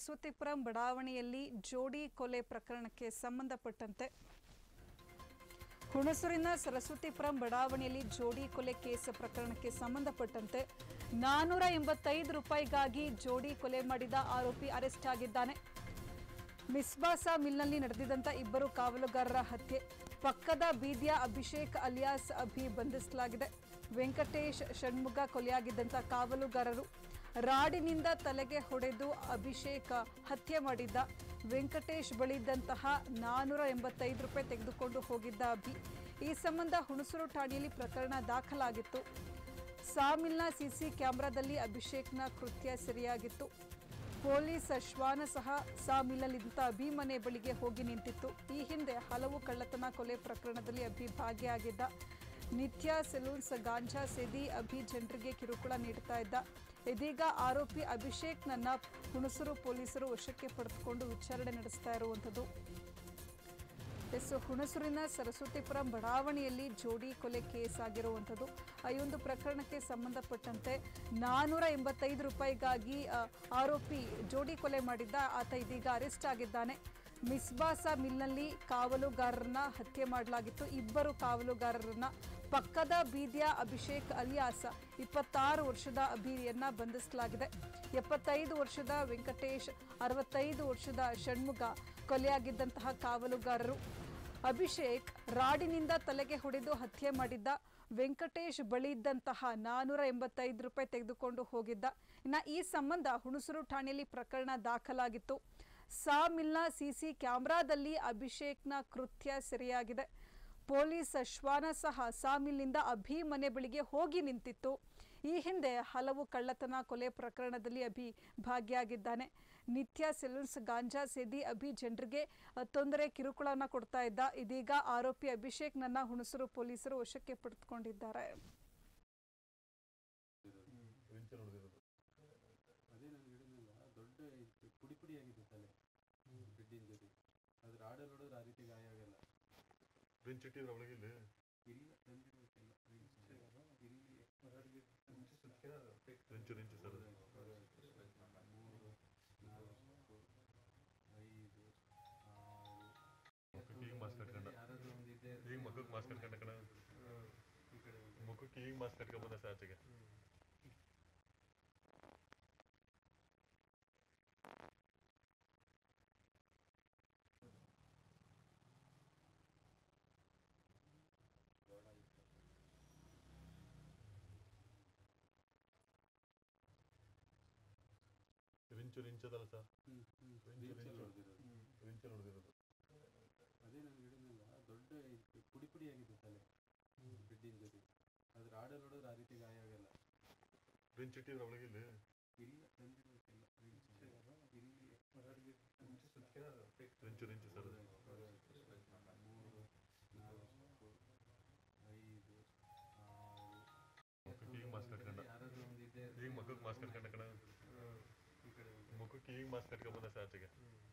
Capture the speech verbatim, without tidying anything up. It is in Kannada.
ಸರಸ್ವತಿಪುರಂ ಬಡಾವಣೆಯಲ್ಲಿ ಜೋಡಿ ಕೊಲೆ ಪ್ರಕರಣಕ್ಕೆ ಸಂಬಂಧಪಟ್ಟಂತೆ ಹುಣಸೂರಿನ ಸರಸ್ವತಿಪುರಂ ಬಡಾವಣೆಯಲ್ಲಿ ಜೋಡಿ ಕೊಲೆ ಕೇಸ್ ಪ್ರಕರಣಕ್ಕೆ ಸಂಬಂಧಪಟ್ಟಂತೆ ನಾನೂರ ಎಂಬತ್ತೈದು ರೂಪಾಯಿಗಾಗಿ ಜೋಡಿ ಕೊಲೆ ಮಾಡಿದ ಆರೋಪಿ ಅರೆಸ್ಟ್ ಆಗಿದ್ದಾನೆ. ಮಿಸ್ಬಾಸ ಮಿಲ್ನಲ್ಲಿ ನಡೆದಿದ್ದಂಥ ಇಬ್ಬರು ಕಾವಲುಗಾರರ ಹತ್ಯೆ. ಪಕ್ಕದ ಬೀದಿಯ ಅಭಿಷೇಕ್ ಅಲಿಯಾಸ್ ಅಭಿ ಬಂಧಿಸಲಾಗಿದೆ. ವೆಂಕಟೇಶ್ ಷಣ್ಮುಗ ಕೊಲೆಯಾಗಿದ್ದಂಥ ಕಾವಲುಗಾರರು. ರಾಡಿನಿಂದ ತಲೆಗೆ ಹೊಡೆದು ಅಭಿಷೇಕ್ ಹತ್ಯೆ ಮಾಡಿದ್ದ. ವೆಂಕಟೇಶ್ ಬಳಿದ್ದಂತಹ ನಾನೂರ ಎಂಬತ್ತೈದು ರೂಪಾಯಿ ತೆಗೆದುಕೊಂಡು ಹೋಗಿದ್ದ ಅಭಿ. ಈ ಸಂಬಂಧ ಹುಣಸೂರು ಠಾಣೆಯಲ್ಲಿ ಪ್ರಕರಣ ದಾಖಲಾಗಿತ್ತು. ಸಾಮಿಲ್ನ ಸಿಸಿ ಕ್ಯಾಮೆರಾದಲ್ಲಿ ಅಭಿಷೇಕ್ನ ಕೃತ್ಯ ಸೆರೆಯಾಗಿತ್ತು. ಪೊಲೀಸ್ ಶ್ವಾನ ಸಹ ಸಾಮಿಲ್ನಲ್ಲಿದ್ದ ಅಭಿ ಮನೆ ಬಳಿಗೆ ಹೋಗಿ ನಿಂತಿತ್ತು. ಈ ಹಿಂದೆ ಹಲವು ಕಳ್ಳತನ ಕೊಲೆ ಪ್ರಕರಣದಲ್ಲಿ ಅಭಿ ಭಾಗಿಯಾಗಿದ್ದ. ನಿತ್ಯ ಸೆಲೂನ್ಸ್ ಗಾಂಜಾ ಸೇದಿ ಅಭಿ ಜನರಿಗೆ ಕಿರುಕುಳ ನೀಡುತ್ತಾ ಇದ್ದ. ಇದೀಗ ಆರೋಪಿ ಅಭಿಷೇಕ್ನನ್ನ ಹುಣಸೂರು ಪೊಲೀಸರು ವಶಕ್ಕೆ ಪಡೆದುಕೊಂಡು ವಿಚಾರಣೆ ನಡೆಸ್ತಾ ಇರುವಂಥದ್ದು. ಎಸ್ ಹುಣಸೂರಿನ ಸರಸ್ವತಿಪುರಂ ಬಡಾವಣೆಯಲ್ಲಿ ಜೋಡಿ ಕೊಲೆ ಕೇಸ್ ಆಗಿರುವಂಥದ್ದು. ಈ ಒಂದು ಪ್ರಕರಣಕ್ಕೆ ಸಂಬಂಧಪಟ್ಟಂತೆ ನಾನೂರ ಎಂಬತ್ತೈದು ರೂಪಾಯಿಗಾಗಿ ಆರೋಪಿ ಜೋಡಿ ಕೊಲೆ ಮಾಡಿದ್ದ ಆತ ಇದೀಗ ಅರೆಸ್ಟ್ ಆಗಿದ್ದಾನೆ. ಮಿಸ್ಬಾಸ ಮಿಲ್ನಲ್ಲಿ ಕಾವಲುಗಾರರನ್ನ ಹತ್ಯೆ ಮಾಡಲಾಗಿತ್ತು. ಇಬ್ಬರು ಕಾವಲುಗಾರರನ್ನ ಪಕ್ಕದ ಬೀದಿಯ ಅಭಿಷೇಕ್ ಅಲಿಯಾಸ್ ಇಪ್ಪತ್ತಾರು ವರ್ಷದ ಅಭಿಯನ್ನ ಬಂಧಿಸಲಾಗಿದೆ. ಎಪ್ಪತ್ತೈದು ವರ್ಷದ ವೆಂಕಟೇಶ್, ಅರವತ್ತೈದು ವರ್ಷದ ಷಣ್ಮುಗ ಕೊಲೆಯಾಗಿದ್ದಂತಹ ಕಾವಲುಗಾರರು. ಅಭಿಷೇಕ್ ರಾಡಿನಿಂದ ತಲೆಗೆ ಹೊಡೆದು ಹತ್ಯೆ ಮಾಡಿದ್ದ. ವೆಂಕಟೇಶ್ ಬಳಿ ಇದ್ದಂತಹ ನಾನೂರ ಎಂಬತ್ತೈದು ರೂಪಾಯಿ ತೆಗೆದುಕೊಂಡು ಹೋಗಿದ್ದ. ಇನ್ನು ಈ ಸಂಬಂಧ ಹುಣಸೂರು ಠಾಣೆಯಲ್ಲಿ ಪ್ರಕರಣ ದಾಖಲಾಗಿತ್ತು. ಸಾ ಮಿಲ್ನ ಸಿಸಿ ಕ್ಯಾಮೆರಾದಲ್ಲಿ ಅಭಿಷೇಕ್ನ ಕೃತ್ಯ ಸೆರೆಯಾಗಿದೆ. ಪೊಲೀಸ್ ಶ್ವಾನ ಸಹ ಸಾಮಿಲ್ನಿಂದ ಅಭಿ ಮನೆ ಬಳಿಗೆ ಹೋಗಿ ನಿಂತಿತ್ತು. ಈ ಹಿಂದೆ ಹಲವು ಕಳ್ಳತನ ಕೊಲೆ ಪ್ರಕರಣದಲ್ಲಿ ಅಭಿ ಭಾಗಿಯಾಗಿದ್ದಾನೆ. ನಿತ್ಯ ಸೆಲೂನ್ಸ್ ಗಾಂಜಾ ಸೇದಿ ಅಭಿ ಜನರಿಗೆ ತೊಂದರೆ ಕಿರುಕುಳನ ಕೊಡ್ತಾ ಇದ್ದ. ಇದೀಗ ಆರೋಪಿ ಅಭಿಷೇಕ್ನನ್ನ ಹುಣಸೂರು ಪೊಲೀಸರು ವಶಕ್ಕೆ ಪಡೆದುಕೊಂಡಿದ್ದಾರೆ. ಮುಖಕ್ಕೆ ಮಾಸ್ಕ್ ಕಟ್ಕೊಂಡ ಕಣ ಮುಖಕ್ಕೆ ಈಗ ಮಾಸ್ಕ್ ಕಟ್ಕೊಂಡ್ ಬಂದ ಸಾಚಿಗೆ ರಿಂಚು ರಿಂಚದಲ್ಲ ಸರ್ ರಿಂಚು ನೋಡಿದಿರೋದು ಅದೇ ನಾನು ಹೇಳಿದ್ನಲ್ಲ ದೊಡ್ಡ ಪುಡಿ ಪುಡಿ ಆಗಿದೆ ತಲೆ ಬಿಡ್ಡಿನ ಜೊತೆ ಅದ್ರ ಆಡಲ್ ನೋಡಿದ್ರೆ ಆ ರೀತಿ ಗಾಯ ಆಗಲ್ಲ. ರಿಂಚ್ ಇಟ್ಟಿದ್ರ ಒಳಗೆ ಇಲ್ಲಿ ಇಲ್ಲ ತಂದಿರ್ಬೇಕಿಲ್ಲ ಇಲ್ಲಿ ರಿಂಚು ರಿಂಚು ಸರ್ ಮೂರು ನಾಲ್ಕು ಐದು ಆರು ಮುಖಕ್ಕೆ ಈಗ ಮಾಸ್ಕ್ ಕಟ್ಕೊಂಡ ಯಾರಾದ್ರೂ ಒಂದು ಇದೆ ಈಗ ಮುಖಕ್ಕೆ ಮಾಸ್ಕ್ ಕಟ್ಕೊಂಡ ಕಣ ಮುಖಕ್ಕೆ ಈಗ ಮಾಸ್ಕ್ ಕಟ್ಕೊಂಡ್ ಬಂದ ಸಾಚಿಗೆ